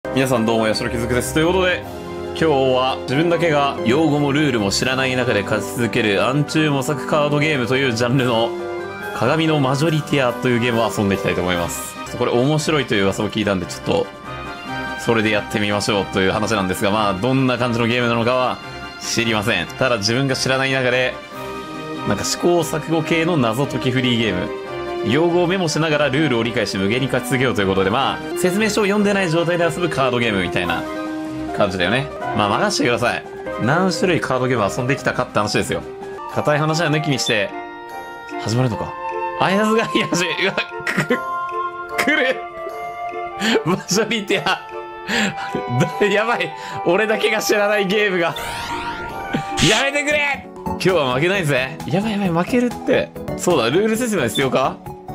皆さんどうも、八代きずくです。ということで、今日は自分だけが用語もルールも知らない中で勝ち続ける暗中模索カードゲームというジャンルの鏡のマジョリティアというゲームを遊んでいきたいと思います。これ面白いという噂を聞いたんで、ちょっとそれでやってみましょうという話なんですが、まあどんな感じのゲームなのかは知りません。ただ自分が知らない中で、なんか試行錯誤系の謎解きフリーゲーム。用語をメモしながらルールを理解し無限に勝ち続けようということで、まあ、説明書を読んでない状態で遊ぶカードゲームみたいな感じだよね。まあ、任せてください。何種類カードゲーム遊んできたかって話ですよ。硬い話は抜きにして、始まるのか。あやずがいやし、うわ、来るマジョリティアやばい、俺だけが知らないゲームがやめてくれ。今日は負けないぜ。やばいやばい、負けるって。そうだ、ルール説明必要か。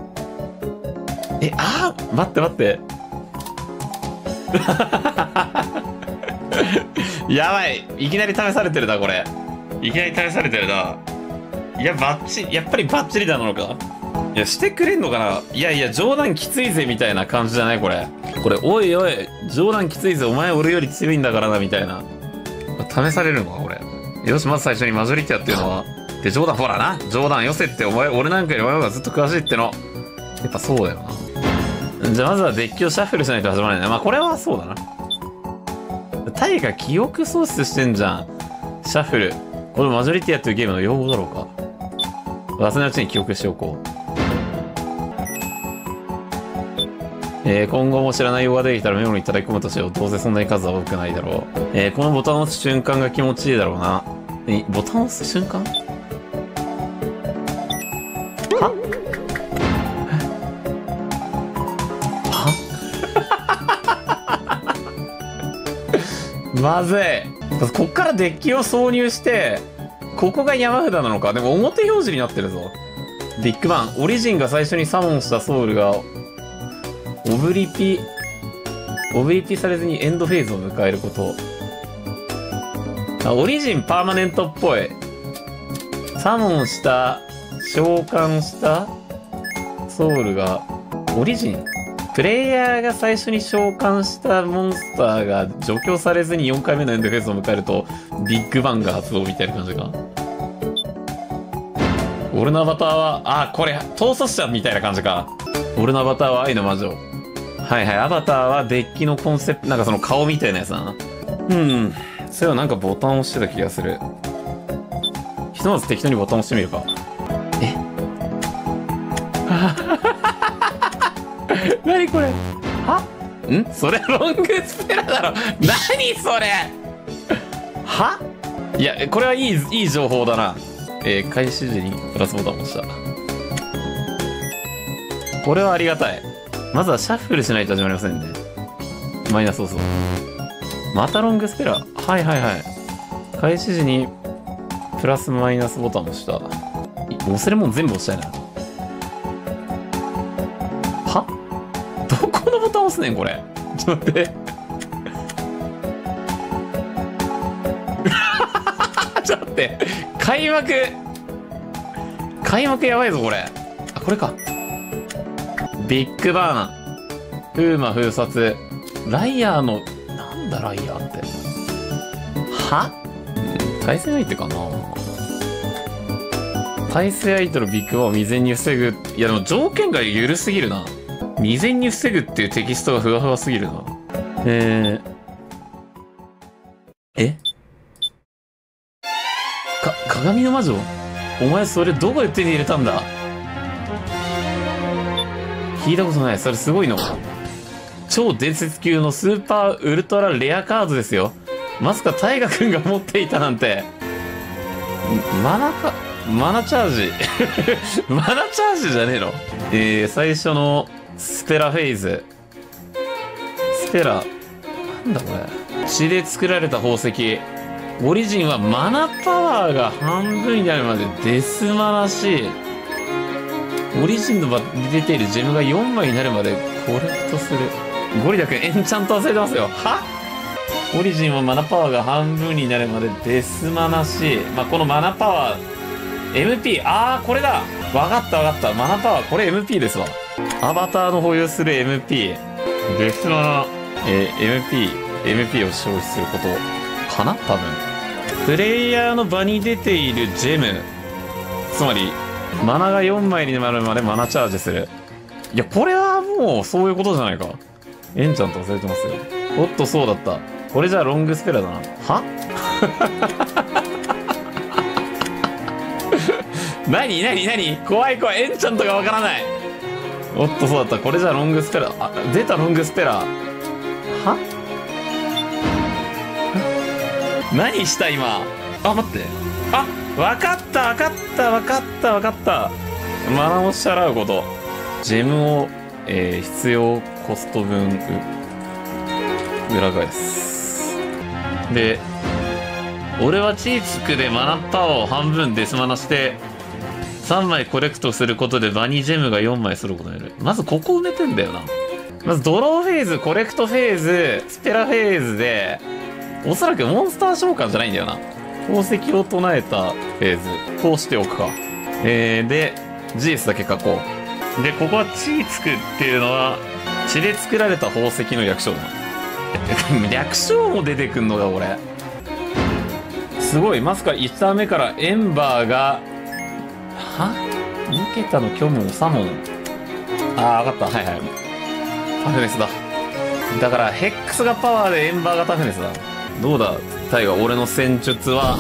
待って待ってやばい、いきなり試されてるな、これ。いきなり試されてるな。いや、バッチリ、やっぱりバッチリなのか。いや、してくれんのかな。いやいや、冗談きついぜみたいな感じじゃないこれ。これ、おいおい、冗談きついぜ、お前俺より強いんだからなみたいな。試されるのかこれ。よし、まず最初にマジョリティアっていうのは、で、冗談ほらな、冗談よせって、お前俺なんかよりお前の方がずっと詳しいっての。やっぱそうだよな。じゃあまずはデッキをシャッフルしないと始まらないね。まあこれはそうだな。タイが記憶喪失してんじゃん。シャッフル。これマジョリティアというゲームの用語だろうか。忘れないうちに記憶しておこう。今後も知らない用語が出てきたらメモに叩き込むとしよう。どうせそんなに数は多くないだろう。このボタンを押す瞬間が気持ちいいだろうな。ボタンを押す瞬間はまずい。こっからデッキを挿入して、ここが山札なのか。でも表表示になってるぞ。ビッグバン。オリジンが最初にサモンしたソウルが、オブリピされずにエンドフェーズを迎えること。オリジンパーマネントっぽい。サモンした、召喚したソウルが、オリジンプレイヤーが最初に召喚したモンスターが除去されずに4回目のエンドフェーズを迎えると、ビッグバンが発動みたいな感じか。俺のアバターは、これ、統率者みたいな感じか。俺のアバターは愛の魔女。はいはい、アバターはデッキのコンセプト、なんかその顔みたいなやつだな。それはなんかボタンを押してた気がする。ひとまず適当にボタンを押してみるか。何これ。それロングスペラだろ。何それ。いや、これはいい情報だな。開始時にプラスボタンを押した。これはありがたい。まずはシャッフルしないと始まりませんね。マイナス要素。またロングスペラ。はいはいはい。開始時にプラスマイナスボタンを押した。押せるもん全部押したいな。どこのボタン押すねんこれ。ちょっと待って。ちょっと待って。開幕やばいぞこれ。これか。ビッグバーン。風魔封殺。ライアーの、なんだライアーって。対戦相手かな。対戦相手のビッグバーンを未然に防ぐ。いやでも条件が緩すぎるな。未然に防ぐっていうテキストがふわふわすぎるな。鏡の魔女？お前それどこで手に入れたんだ？聞いたことない。それすごいの。超伝説級のスーパーウルトラレアカードですよ。まさか大河君が持っていたなんて。マナチャージマナチャージじゃねえの。最初のスペラフェイズ。スペラ。なんだこれ。血で作られた宝石。オリジンはマナパワーが半分になるまでデスマらしい。オリジンの場で出ているジェムが4枚になるまでコレクトする。ゴリラ君エンチャント忘れてますよ。オリジンはマナパワーが半分になるまでデスマなし。このマナパワー、MP、これだ。わかったわかった。マナパワー、これ MP ですわ。アバターの保有する MP。デスマナ。 MP を消費することかな多分。プレイヤーの場に出ているジェム。つまり、マナが4枚になるまでマナチャージする。いや、これはもうそういうことじゃないか。エンチャント忘れてますよ。おっと、そうだった。これじゃあロングスペラだな。は何怖い。エンチャントがわからない。おっと、そうだった。これじゃあロングスペラ。あ、出たロングスペラ。は何した今。あ、待って。あ、わかった。マナを支払うこと。ジェムを、必要コスト分、裏返す。で、俺はチーツクでマナパワーを半分デスマナして、3枚コレクトすることで場にジェムが4枚することになる。まずここ埋めてんだよな。まずドローフェーズ、コレクトフェーズ、スペラフェーズで、おそらくモンスター召喚じゃないんだよな。宝石を唱えたフェーズ。こうしておくか。で、GS だけ書こう。で、ここはチーツクっていうのは、血で作られた宝石の略称だ。略称も出てくんのか、これ。すごい。まさか1ターン目からエンバーが、2桁の虚無をサモン。わかった。はい。タフネスだ。だから、ヘックスがパワーでエンバーがタフネスだ。どうだ、タイガー、俺の戦術は、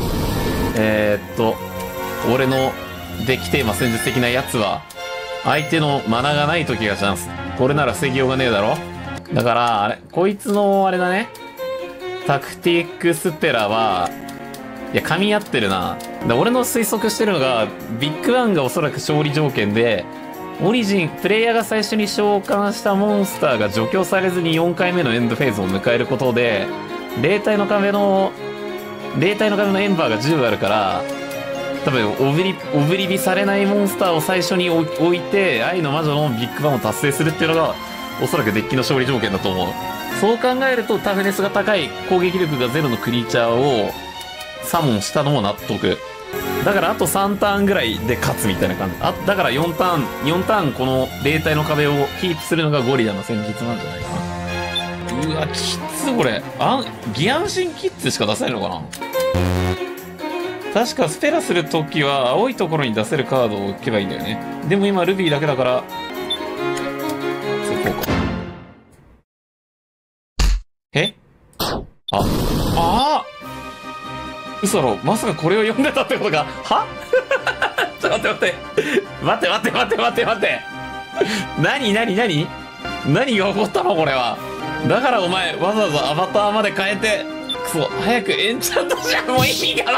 俺のデッキテーマ戦術的なやつは、相手のマナがない時がチャンス。これなら防ぎようがねえだろ。だから、あれ、こいつの、あれだね。タクティックスペラは、いや、噛み合ってるな。俺の推測してるのが、ビッグワンがおそらく勝利条件で、オリジン、プレイヤーが最初に召喚したモンスターが除去されずに4回目のエンドフェーズを迎えることで、霊体の壁のエンバーが10あるから、多分オブリビされないモンスターを最初に置いて、愛の魔女のビッグバンを達成するっていうのが、おそらくデッキの勝利条件だと思う。そう考えるとタフネスが高い攻撃力が0のクリーチャーをサモンしたのも納得。だからあと3ターンぐらいで勝つみたいな感じ。だから4ターンこの霊体の壁をキープするのがゴリラの戦術なんじゃないかな。うわ、きつこれ。ギアンシンキッズしか出せないのかな。確かスペラするときは青いところに出せるカードを置けばいいんだよね。でも今ルビーだけだから、そうこうか。嘘だろ、まさかこれを読んでたってことか。はちょっと待って。何が起こったのこれは。だからお前、わざわざアバターまで変えて、くそ、早くエンチャントじゃん。もう意味がわ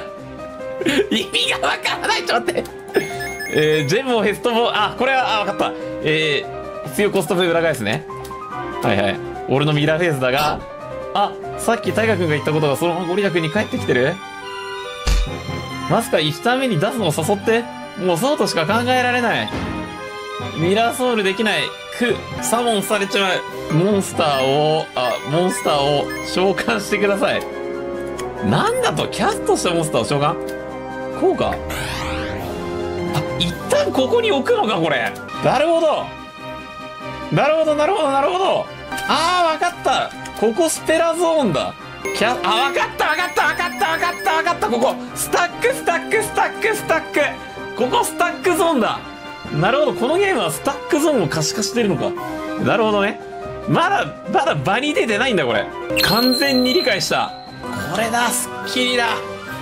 からない。ちょっと待って。ジェムをヘストボー、これは、わかった。必要コスト分裏返すね。はい。俺のミラーフェーズだが、さっきタイガ君が言ったことがそのままゴリラ君に返ってきてる？まさか1ターン目に出すのを誘って？もうそうとしか考えられない。ミラーソウルできない。サモンされちまう。モンスターを召喚してください。なんだと？キャストしたモンスターを召喚？こうか。一旦ここに置くのか、これ。なるほど。わかった。ここスペラゾーンだ。わかった。ここ、スタック。ここスタックゾーンだ。なるほど、このゲームはスタックゾーンを可視化してるのか。なるほどね。まだ場に出てないんだ、これ。完全に理解した。これだ、スッキリだ。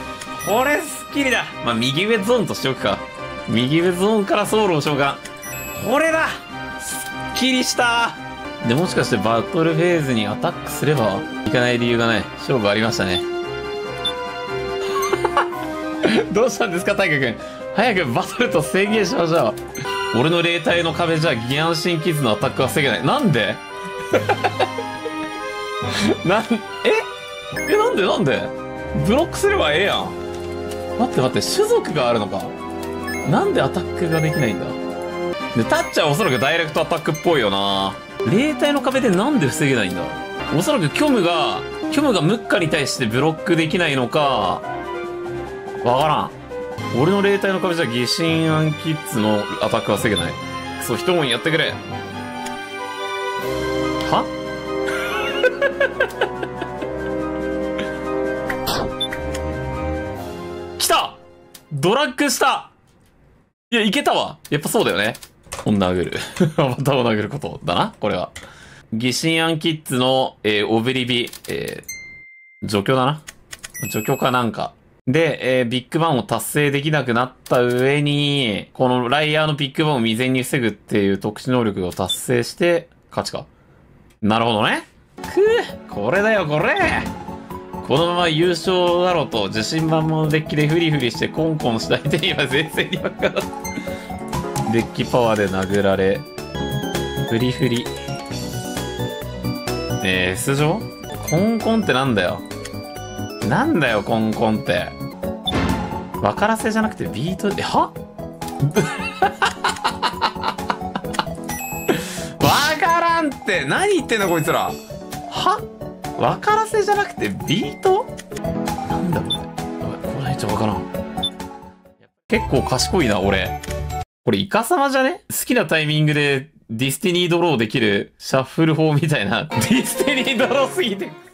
右上ゾーンとしておくか。右上ゾーンからソウルを召喚。これだ。すっきりした。で、もしかしてバトルフェーズにアタックすればいかない理由がない。勝負ありましたね。どうしたんですか、タイガ君。早くバトルと宣言しましょう。俺の霊体の壁じゃギアンシンキッズのアタックは防げない。なんでなんでブロックすればええやん。待って、種族があるのか。なんでアタックができないんだ。で、タッチはおそらくダイレクトアタックっぽいよな。霊体の壁でなんで防げないんだ。おそらく虚無がムッカに対してブロックできないのか、わからん。俺の霊体の壁じゃ疑心暗鬼ッズのアタックは防げない。そう、一文やってくれ。は来たドラッグしたいや、いけたわ。やっぱそうだよね。殴る。またを殴ることだな、これは。疑心暗キッズの、オブリビ、除去だな。除去かなんか。で、ビッグバンを達成できなくなった上に、このライアーのビッグバンを未然に防ぐっていう特殊能力を達成して、勝ちか。なるほどね。これだよ、これこのまま優勝だろうと、自信満々のデッキでフリフリしてコンコンした相手には前線に分かる。デッキパワーで殴られ、フリフリ。出場コンコンってなんだよ。なんだよ、コンコンって。分からせじゃなくてビート、は分からんって、何言ってんだこいつら。は分からせじゃなくてビートなんだこれ。これめっちゃ分からん。結構賢いな、俺。これイカサマじゃね？好きなタイミングでディスティニードローできるシャッフル法みたいな。ディスティニードローすぎて。